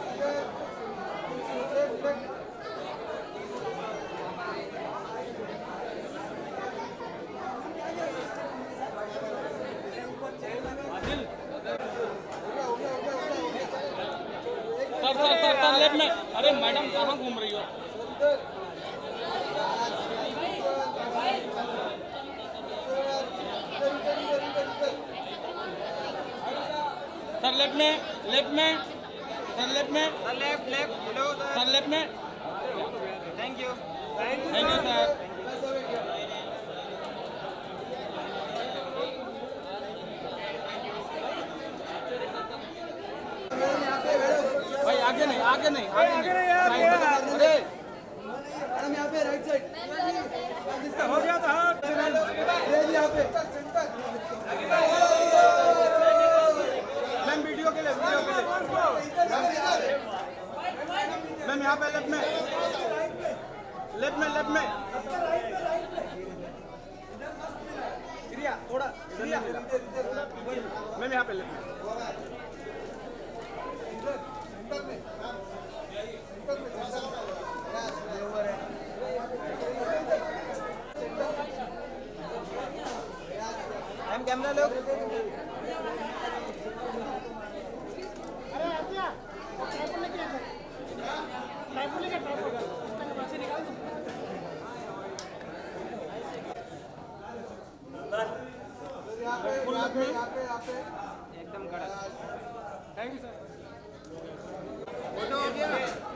Sir left में। अरे madam कहाँ घूम रही हो? सर लेफ्ट में, लेफ्ट में, सर लेफ्ट में, sir left left. Hello sir left में। Thank you sir. भाई आगे नहीं, आगे नहीं, आगे नहीं यार। अरे मैडम यहाँ पे राइट साइड हो गया था। यहाँ पे मैम वीडियो के लिए, वीडियो के लिए। मैम यहाँ पे लेफ्ट में, लेफ्ट में, लेफ्ट में। थोड़ा मैम यहाँ पे लेफ्ट में। मैम कैमरा लो। एकदम कड़क। Thank you sir. फोटो हो गया।